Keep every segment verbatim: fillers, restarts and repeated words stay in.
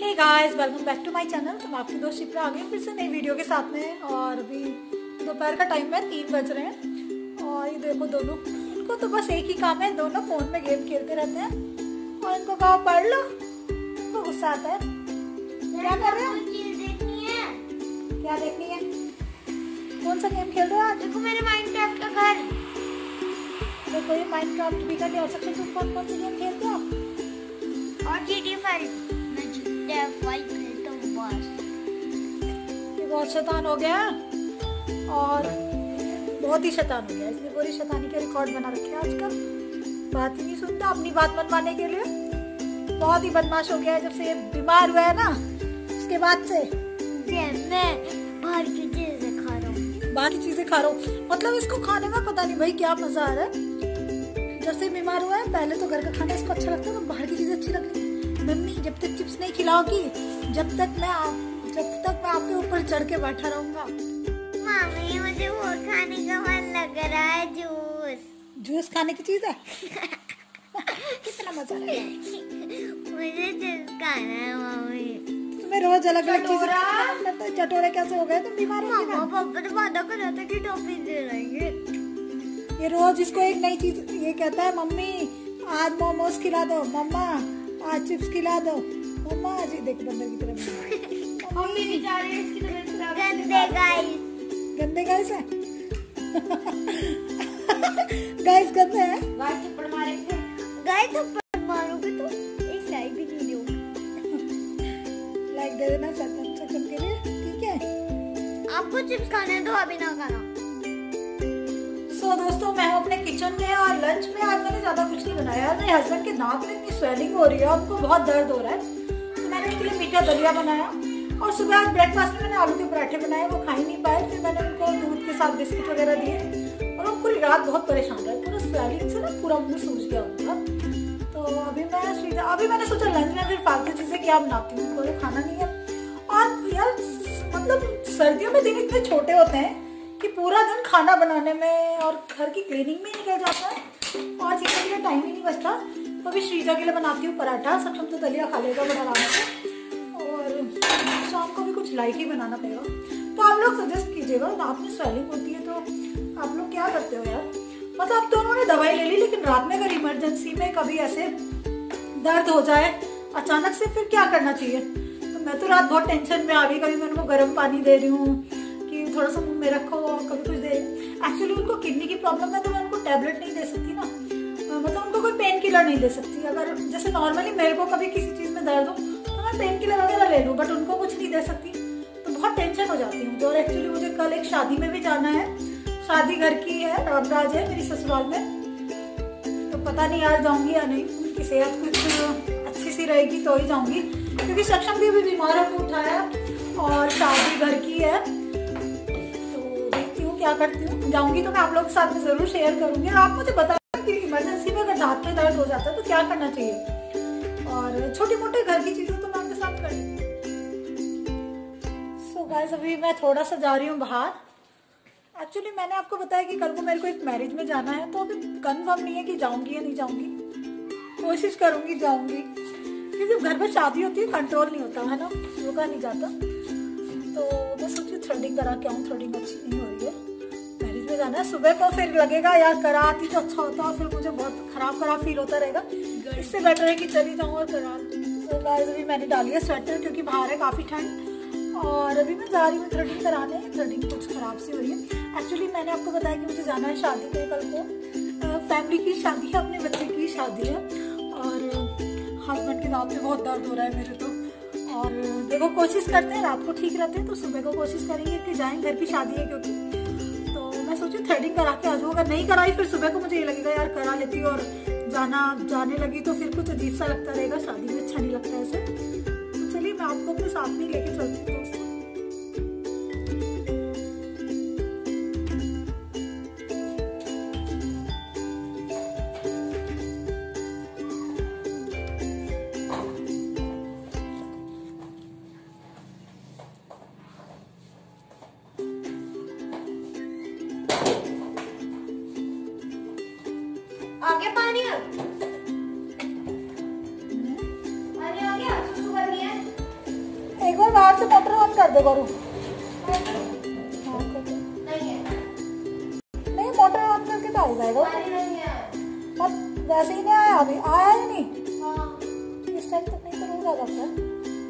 Hey guys, welcome back to my channel. तो मैं आपकी दोस्त शिप्रा आ गई फिर से नई वीडियो के साथ में। और अभी दोपहर का टाइम है, तीन बज रहे हैं। और ये देखो दोनों, इनको तो बस एक ही काम है, दोनों फोन में गेम खेलते रहते हैं। और इनको कहा पढ़ लो, इनको गुस्सा आता है। क्या कर रहे हो? देखनी है। क्या देखनी है? कौन सा गेम खेल रहे हो आज? देखो मेरे माइनक्राफ्ट का घर। देखो ये माइनक्राफ्ट भी कर और सबसे तुम कौन कौन सी गेम खेलते हो? और जीटी फाइव। मैं जीटी फाइव खेलता हूँ बस। ये बहुत शैतान हो गया और बहुत ही शैतान हो गया, इसने पूरी शैतानी के रिकॉर्ड बना रखे हैं आजकल। बात ही नहीं सुनता, अपनी बात मनवाने के लिए बहुत ही बदमाश हो गया है। जब से ये बीमार हुआ है ना, उसके बाद से मैं बाहर की चीजें खा रहा हूँ। बाकी चीजें खा रहा हूँ, मतलब इसको खाने में पता नहीं भाई क्या मजा आ रहा है। जब से बीमार हुआ है, पहले तो घर का खाना इसको अच्छा लगता है, तो बाहर की चीजें अच्छी लगती है। मम्मी जब तक चिप्स नहीं खिलाओगी, जब तक मैं आप जब तक मैं आपके ऊपर चढ़ के बैठा रहूंगा। मम्मी मुझे वो खाने का मन लग रहा है, जूस। जूस खाने की चीज है। कितना मजा आ रहा है। मुझे जूस खाना है मम्मी। तुम्हें रोज अलग अलग चीजें लगता है। चटोरे कैसे हो गए तुम बीमार हो गए? पापा तो वादा कर रहा था कि टॉफी दे देंगे। ये रोज इसको एक नई चीज ये कहता है, मम्मी आज मोमोज खिला दो, मम्मा आज चिप्स खिला दो, मम्मा आज देखो बंदर की तरफ। मम्मी बेचारे इसकी तबीयत खराब है। गंदे गाइस। गंदे गाइस है। गाइस गंदे हैं। गाइस थप्पड़ मारेंगे। गाइस थप्पड़ मारोगे तो एक लाइक भी नहीं दो। लाइक दे देना सेकंड सेकंड के लिए, ठीक है? आपको चिप्स खाने दो, अभी ना खाना। सो so, दोस्तों मैं हूँ अपने किचन में और लंच में आज मैंने ज्यादा कुछ नहीं बनाया। मेरे हस्बैंड के नाक में इतनी स्वेलिंग हो रही है, उनको बहुत दर्द हो रहा है, तो मैंने उनके लिए मीठा दलिया बनाया। और सुबह आज ब्रेकफास्ट में मैंने आलू के पराठे बनाए, वो खा ही नहीं पाए। फिर मैंने उनको दूध के साथ बिस्किट वगैरह दिए और वो पूरी रात बहुत परेशान रहे। पूरा स्वेलिंग से ना पूरा मुंह सूज गया उनका। तो अभी मैं अभी मैंने सोचा लंच में फिर फालतू चीजें क्या बनाती हूँ, कोई खाना नहीं है। और यार मतलब सर्दियों में दिन इतने छोटे होते हैं कि पूरा दिन खाना बनाने में और घर की क्लीनिंग में निकल जाता है और चीज़ों के लिए टाइम ही नहीं बचता। तो अभी श्रीजा के लिए बनाती हूँ पराठा, सक्षम तो दलिया खा लेगा बड़ा आराम से। और शाम को भी कुछ लाइट ही बनाना पड़ेगा। तो आप लोग सजेस्ट कीजिएगा, नाक में स्वेलिंग होती है तो आप लोग क्या करते हो यार? मतलब अब दोनों ने दवाई ले ली, लेकिन रात में अगर इमरजेंसी में कभी ऐसे दर्द हो जाए अचानक से, फिर क्या करना चाहिए? तो मैं तो रात बहुत टेंशन में आ गई। कभी मैं उनको गर्म पानी दे रही हूँ कि थोड़ा सा मुंह में रखो, कभी कुछ दे। एक्चुअली उनको किडनी की प्रॉब्लम है, तो मैं उनको टैबलेट नहीं दे सकती ना, मतलब उनको कोई पेन किलर नहीं दे सकती। अगर जैसे नॉर्मली मेरे को कभी किसी चीज में दर्द हो तो मैं पेन किलर वगैरह ले लूँ, बट उनको कुछ नहीं दे सकती। तो बहुत टेंशन हो जाती हूँ। और एक्चुअली मुझे कल एक शादी में भी जाना है, शादी घर की है, रामराज है मेरी ससुराल में। तो पता नहीं यार जाऊंगी या नहीं, उनकी सेहत कुछ अच्छी सी रहेगी तो ही जाऊंगी, क्योंकि सक्षम भी अभी बीमार होकर उठा है और शादी घर की है। क्या करती हूँ, जाऊंगी तो मैं आप लोगों के साथ में जरूर शेयर करूंगी। और आप मुझे बताएं कि इमरजेंसी में अगर दांत में दर्द हो जाता है तो क्या करना चाहिए। और छोटे मोटे घर की चीजें तो मैं आपके साथ कर लूंगी। सो गाइस अभी मैं थोड़ा सा जा रही हूँ बाहर। एक्चुअली मैंने आपको बताया कि कल को मेरे को एक मैरिज में जाना है, तो अभी कंफर्म नहीं है कि जाऊंगी या नहीं जाऊंगी। कोशिश करूंगी जाऊंगी, क्योंकि घर में शादी होती है, कंट्रोल नहीं होता है ना, रुका नहीं जाता। तो मैं सोची थ्रेडिंग करा के आऊँ, थ्रेडिंग अच्छी नहीं हो रही है। मैरिज में जाना है सुबह को, फिर लगेगा यार करा आती तो अच्छा होता, फिर मुझे बहुत खराब खराब फील होता रहेगा। इससे बेटर है कि चली जाऊँ और करा लूँ। तो गाइस अभी मैंने डाली है स्वेटर, क्योंकि बाहर है काफ़ी ठंड। और अभी मैं जा रही हूँ थ्रेडिंग कराने। थ्रेडिंग कुछ खराब सी हो रही है। एक्चुअली मैंने आपको बताया कि मुझे जाना है शादी पे कल को। फैमिली की शादी है, अपने बच्चे की शादी है। और हस्बैंड के दांत में बहुत दर्द हो रहा है मेरे तो। और देखो कोशिश करते हैं, रात को ठीक रहते हैं तो सुबह को कोशिश करेंगे कि जाएं, घर की शादी है क्योंकि। तो मैं सोची थ्रेडिंग करा के आ जाऊँ। अगर नहीं कराई फिर सुबह को मुझे ये लगेगा यार करा लेती और जाना जाने लगी तो फिर कुछ अजीब सा लगता रहेगा, शादी में अच्छा नहीं लगता ऐसे। तो चलिए मैं आपको अपने साथ में लेके चलती हूँ। आगे पानी है। पानी आ गया, सुसु करनी है। से मोटर ऑन कर दे करूँ। नहीं मोटर ऑन करके तो आ जाएगा। अब वैसे ही नहीं आया, अभी आया ही नहीं। इस टाइम तक नहीं तो रोज आ जाता है।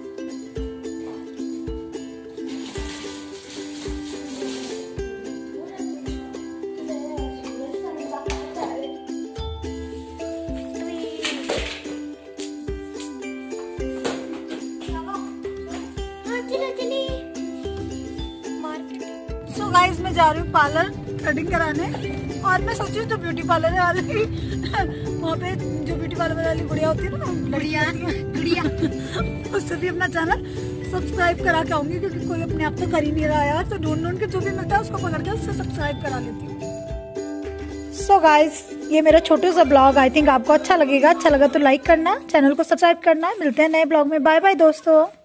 सो गाइस मैं जा रही हूँ पार्लर कटिंग कराने, और मैं सोची जो ब्यूटी पार्लर वाली वहाँ पे जो ब्यूटी पार्लर वाली गुड़िया होती है ना, गुड़िया गुड़िया उससे भी अपना चैनल सब्सक्राइब करा के आऊंगी, क्योंकि कोई अपने आप तो कर ही नहीं रहा यार। तो ढूंढ ढूंढ के जो भी मिलता है उसको पकड़ के उससे सब्सक्राइब करा लेती हूँ। सो गाइस ये मेरा छोटा सा ब्लॉग आई थिंक आपको अच्छा लगेगा। अच्छा लगा तो लाइक करना, चैनल को सब्सक्राइब करना। मिलते हैं नए ब्लॉग में। बाय बाय दोस्तों।